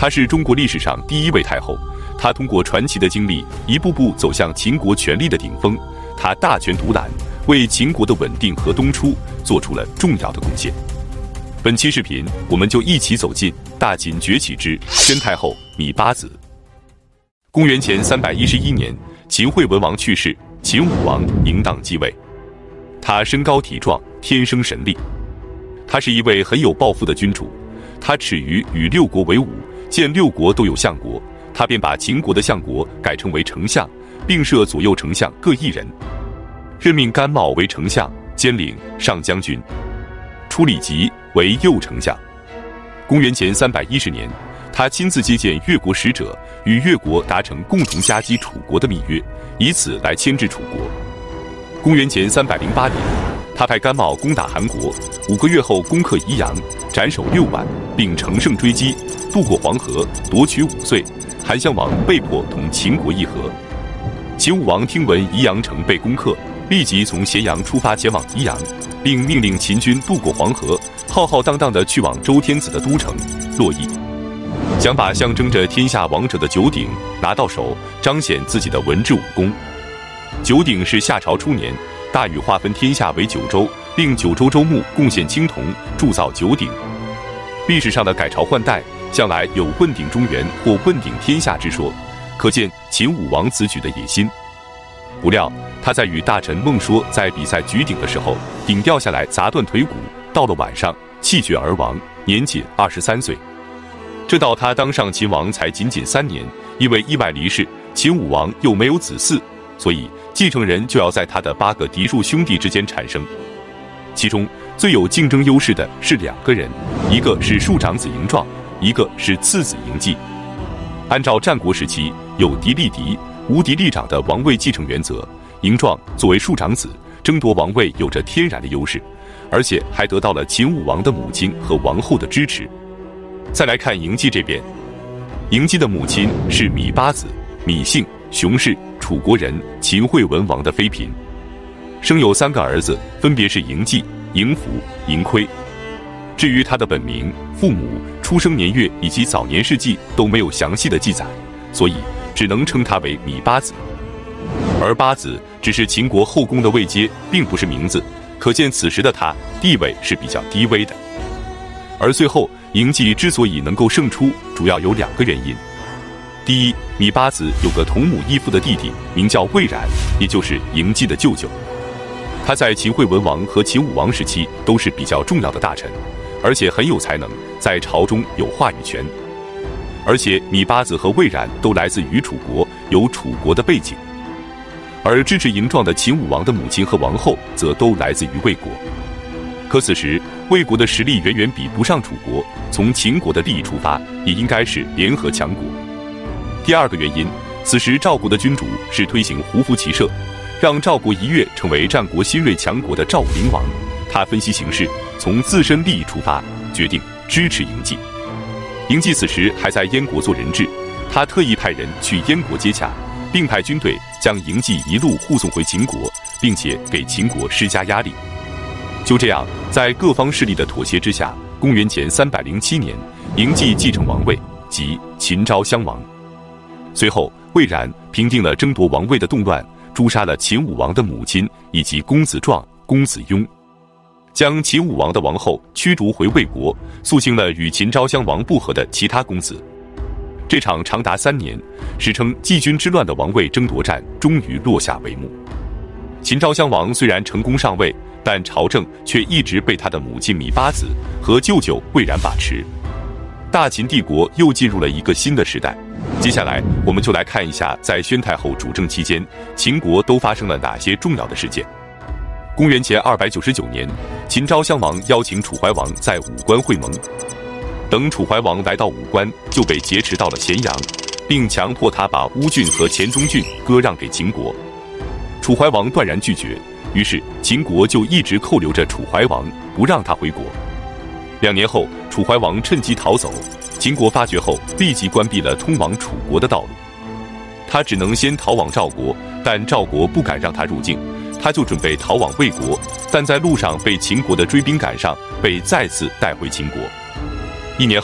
她是中国历史上第一位太后，她通过传奇的经历，一步步走向秦国权力的顶峰。她大权独揽，为秦国的稳定和东出做出了重要的贡献。本期视频，我们就一起走进大秦崛起之宣太后芈八子。公元前311年，秦惠文王去世，秦武王迎当继位。他身高体壮，天生神力。他是一位很有抱负的君主，他耻于与六国为伍，见六国都有相国，他便把秦国的相国改称为丞相，并设左右丞相各一人，任命甘茂为丞相，兼领上将军，初李吉为右丞相。公元前310年，他亲自接见越国使者，与越国达成共同夹击楚国的密约，以此来牵制楚国。公元前308年，他派甘茂攻打韩国，5个月后攻克宜阳，斩首6万，并乘胜追击，渡过黄河，夺取5岁。韩襄王被迫同秦国议和。秦武王听闻宜阳城被攻克，立即从咸阳出发前往宜阳，并命令秦军渡过黄河，浩浩荡荡地去往周天子的都城洛邑，想把象征着天下王者的九鼎拿到手，彰显自己的文治武功。九鼎是夏朝初年大禹划分天下为9州，令9州州牧贡献青铜，铸造九鼎。历史上的改朝换代向来有问鼎中原或问鼎天下之说，可见秦武王此举的野心。不料他在与大臣孟说在比赛举鼎的时候，鼎掉下来砸断腿骨，到了晚上气绝而亡，年仅23岁。这到他当上秦王才仅3年，因为意外离世，秦武王又没有子嗣，所以继承人就要在他的8个嫡庶兄弟之间产生。其中最有竞争优势的是2个人，一个是庶长子嬴壮，一个是次子嬴稷。按照战国时期有嫡立嫡，无嫡立长的王位继承原则，嬴壮作为庶长子，争夺王位有着天然的优势，而且还得到了秦武王的母亲和王后的支持。再来看嬴稷这边，嬴稷的母亲是芈八子，芈姓，熊氏，楚国人，秦惠文王的妃嫔，生有3个儿子，分别是嬴稷、嬴福、嬴亏。至于他的本名、父母、出生年月以及早年事迹都没有详细的记载，所以只能称他为芈八子。而八子只是秦国后宫的位阶，并不是名字，可见此时的他地位是比较低微的。而最后嬴稷之所以能够胜出，主要有2个原因。第一，芈八子有个同母异父的弟弟，名叫魏冉，也就是嬴稷的舅舅。他在秦惠文王和秦武王时期都是比较重要的大臣，而且很有才能，在朝中有话语权。而且芈八子和魏冉都来自于楚国，有楚国的背景。而支持嬴壮的秦武王的母亲和王后则都来自于魏国。可此时魏国的实力远远比不上楚国，从秦国的利益出发，也应该是联合强国。第2个原因，此时赵国的君主是推行胡服骑射，让赵国一跃成为战国新锐强国的赵武灵王。他分析形势，从自身利益出发，决定支持嬴稷。嬴稷此时还在燕国做人质，他特意派人去燕国接洽，并派军队将嬴稷一路护送回秦国，并且给秦国施加压力。就这样，在各方势力的妥协之下，公元前307年，嬴稷继承王位，即秦昭襄王。随后魏冉平定了争夺王位的动乱，诛杀了秦武王的母亲以及公子壮、公子雍，将秦武王的王后驱逐回魏国，肃清了与秦昭襄王不和的其他公子。这场长达3年，史称季君之乱的王位争夺战终于落下帷幕。秦昭襄王虽然成功上位，但朝政却一直被他的母亲芈八子和舅舅魏冉把持。大秦帝国又进入了一个新的时代。接下来我们就来看一下，在宣太后主政期间，秦国都发生了哪些重要的事件。公元前299年，秦昭襄王邀请楚怀王在武关会盟。等楚怀王来到武关，就被劫持到了咸阳，并强迫他把乌郡和黔中郡割让给秦国。楚怀王断然拒绝，于是秦国就一直扣留着楚怀王，不让他回国。2年后，楚怀王趁机逃走，秦国发觉后立即关闭了通往楚国的道路。他只能先逃往赵国，但赵国不敢让他入境，他就准备逃往魏国，但在路上被秦国的追兵赶上，被再次带回秦国。1年后，楚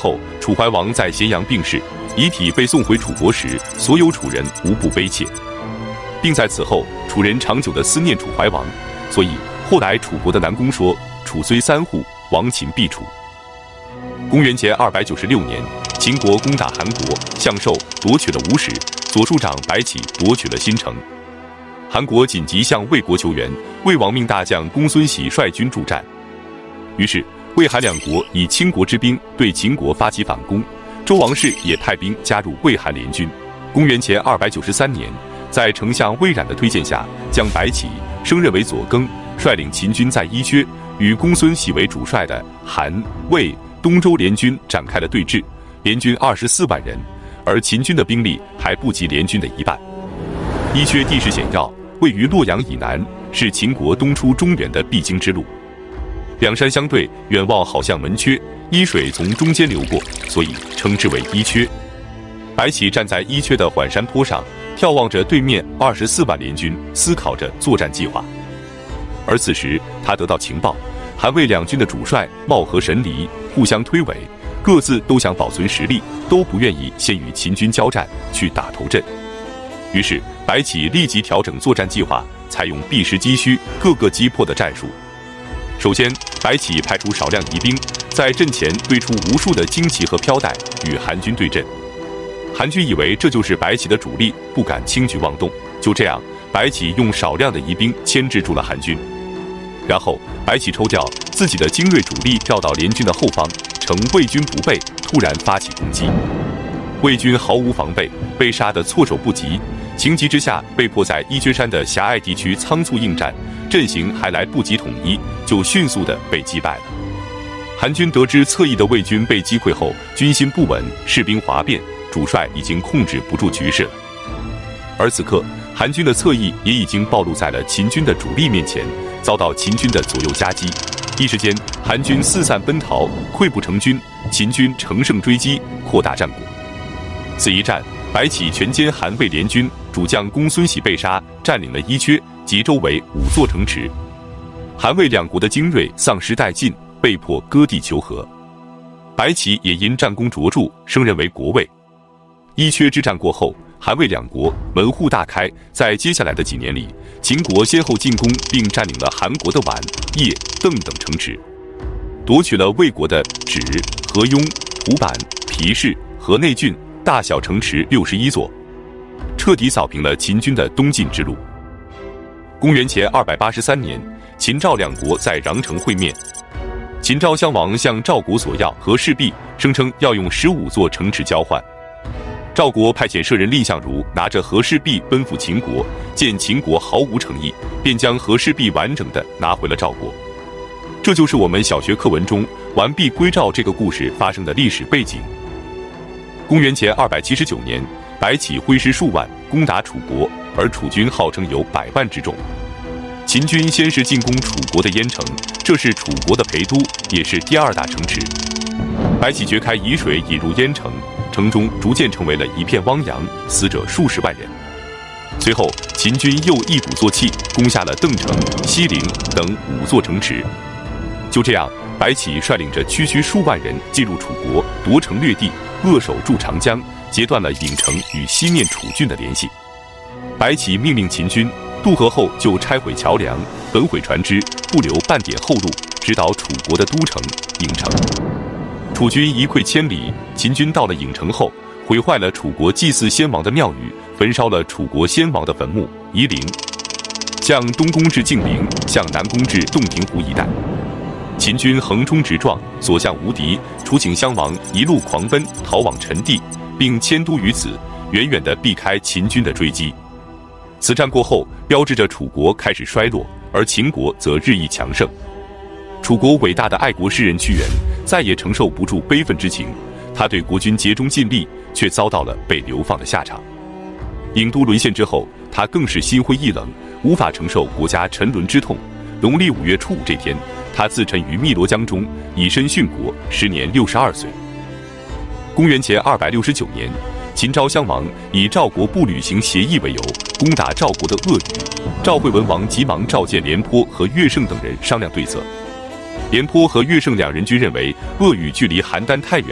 楚怀王在咸阳病逝，遗体被送回楚国时，所有楚人无不悲切，并在此后，楚人长久地思念楚怀王，所以后来楚国的南宫说：“楚虽三户，亡秦必楚。”公元前296年，秦国攻打韩国，向寿夺取了吴使，左庶长白起夺取了新城。韩国紧急向魏国求援，魏王命大将公孙喜率军助战。于是魏韩两国以倾国之兵对秦国发起反攻，周王室也派兵加入魏韩联军。公元前293年，在丞相魏冉的推荐下，将白起升任为左更，率领秦军在伊阙与公孙喜为主帅的韩、魏、东周联军展开了对峙，联军24万人，而秦军的兵力还不及联军的一半。伊阙地势险要，位于洛阳以南，是秦国东出中原的必经之路。两山相对，远望好像门阙，伊水从中间流过，所以称之为伊阙。白起站在伊阙的缓山坡上，眺望着对面24万联军，思考着作战计划。而此时他得到情报，韩魏两军的主帅貌合神离，互相推诿，各自都想保存实力，都不愿意先与秦军交战，去打头阵。于是白起立即调整作战计划，采用避实击虚、各个击破的战术。首先，白起派出少量疑兵，在阵前堆出无数的旌旗和飘带，与韩军对阵。韩军以为这就是白起的主力，不敢轻举妄动。就这样，白起用少量的疑兵牵制住了韩军。然后，白起抽调自己的精锐主力绕到联军的后方，趁魏军不备，突然发起攻击。魏军毫无防备，被杀得措手不及，情急之下被迫在伊阙山的狭隘地区仓促应战，阵型还来不及统一，就迅速地被击败了。韩军得知侧翼的魏军被击溃后，军心不稳，士兵哗变，主帅已经控制不住局势了。而此刻，韩军的侧翼也已经暴露在了秦军的主力面前，遭到秦军的左右夹击。一时间，韩军四散奔逃，溃不成军，秦军乘胜追击，扩大战果。此一战，白起全歼韩魏联军，主将公孙喜被杀，占领了伊阙及周围5座城池。韩魏两国的精锐丧失殆尽，被迫割地求和。白起也因战功卓著，升任为国尉。伊阙之战过后，韩魏两国门户大开，在接下来的几年里，秦国先后进攻并占领了韩国的宛、邺、邓等城池，夺取了魏国的芷、河雍、蒲坂、皮氏、河内郡大小城池61座，彻底扫平了秦军的东进之路。公元前283年，秦赵两国在穰城会面，秦昭襄王向赵国索要和氏璧，声称要用15座城池交换。赵国派遣舍人蔺相如拿着和氏璧奔赴秦国，见秦国毫无诚意，便将和氏璧完整的拿回了赵国。这就是我们小学课文中完璧归赵这个故事发生的历史背景。公元前279年，白起挥师数万攻打楚国，而楚军号称有100万之众。秦军先是进攻楚国的鄢城，这是楚国的陪都，也是第2大城池。白起掘开沂水引入鄢城，城中逐渐成为了一片汪洋，死者数十万人。随后，秦军又一鼓作气攻下了邓城、西陵等5座城池。就这样，白起率领着区数万人进入楚国，夺城掠地，扼守住长江，截断了郢城与西面楚郡的联系。白起命令秦军渡河后就拆毁桥梁，焚毁船只，不留半点后路，直捣楚国的都城郢城。楚军一溃千里，秦军到了郢城后，毁坏了楚国祭祀先王的庙宇，焚烧了楚国先王的坟墓夷陵，向东攻至晋陵，向南攻至洞庭湖一带。秦军横冲直撞，所向无敌，楚顷襄王一路狂奔，逃往陈地，并迁都于此，远远地避开秦军的追击。此战过后，标志着楚国开始衰落，而秦国则日益强盛。楚国伟大的爱国诗人屈原再也承受不住悲愤之情，他对国军竭忠尽力，却遭到了被流放的下场。郢都沦陷之后，他更是心灰意冷，无法承受国家沉沦之痛。农历5月初5这天，他自沉于汨罗江中，以身殉国，时年62岁。公元前269年，秦昭襄王以赵国不履行协议为由，攻打赵国的鄂语。赵惠文王急忙召见廉颇和乐胜等人商量对策。廉颇和乐胜2人均认为鄂语距离邯郸太远，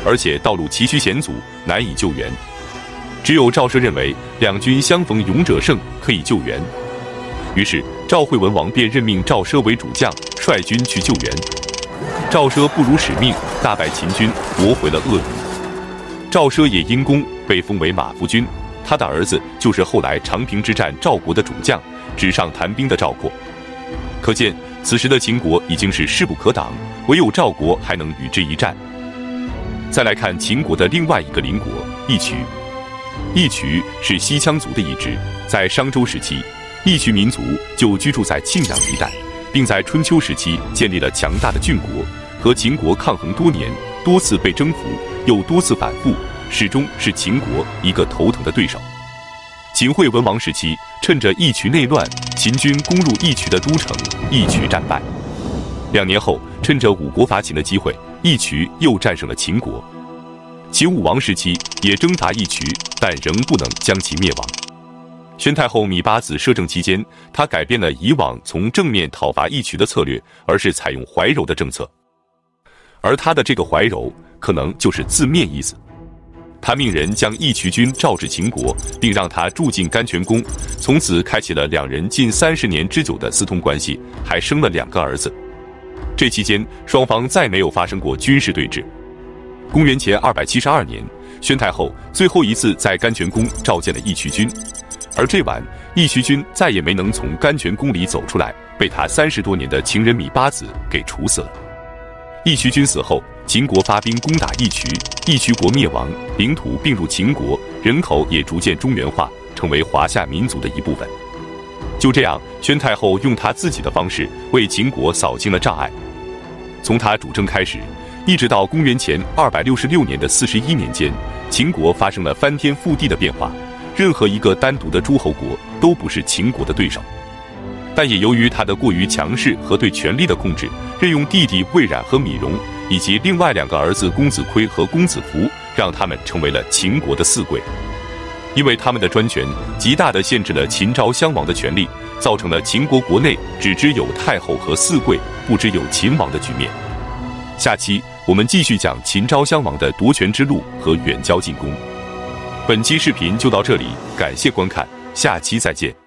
而且道路崎岖险阻，难以救援。只有赵奢认为两军相逢勇者胜，可以救援。于是赵惠文王便任命赵奢为主将，率军去救援。赵奢不辱使命，大败秦军，夺回了鄂豫。赵奢也因功被封为马服君，他的儿子就是后来长平之战赵国的主将，纸上谈兵的赵括。可见此时的秦国已经是势不可挡，唯有赵国还能与之一战。再来看秦国的另外一个邻国义渠。义渠是西羌族的一支，在商周时期，义渠民族就居住在沁阳一带，并在春秋时期建立了强大的郡国，和秦国抗衡多年，多次被征服，又多次反复，始终是秦国一个头疼的对手。秦惠文王时期，趁着义渠内乱，秦军攻入义渠的都城，义渠战败。2年后，趁着五国伐秦的机会，义渠又战胜了秦国。秦武王时期也征伐义渠，但仍不能将其灭亡。宣太后芈八子摄政期间，他改变了以往从正面讨伐义渠的策略，而是采用怀柔的政策。而他的这个怀柔，可能就是字面意思。他命人将义渠君召至秦国，并让他住进甘泉宫，从此开启了两人近30年之久的私通关系，还生了2个儿子。这期间，双方再没有发生过军事对峙。公元前272年，宣太后最后一次在甘泉宫召见了义渠君，而这晚，义渠君再也没能从甘泉宫里走出来，被他30多年的情人芈八子给处死了。义渠君死后，秦国发兵攻打义渠，义渠国灭亡，领土并入秦国，人口也逐渐中原化，成为华夏民族的一部分。就这样，宣太后用她自己的方式为秦国扫清了障碍。从她主政开始，一直到公元前266年的41年间，秦国发生了翻天覆地的变化，任何一个单独的诸侯国都不是秦国的对手。但也由于他的过于强势和对权力的控制，任用弟弟魏冉和芈戎，以及另外2个儿子公子亏和公子服，让他们成为了秦国的4贵。因为他们的专权，极大地限制了秦昭襄王的权力，造成了秦国国内只知有太后和4贵，不知有秦王的局面。下期我们继续讲秦昭襄王的夺权之路和远交近攻。本期视频就到这里，感谢观看，下期再见。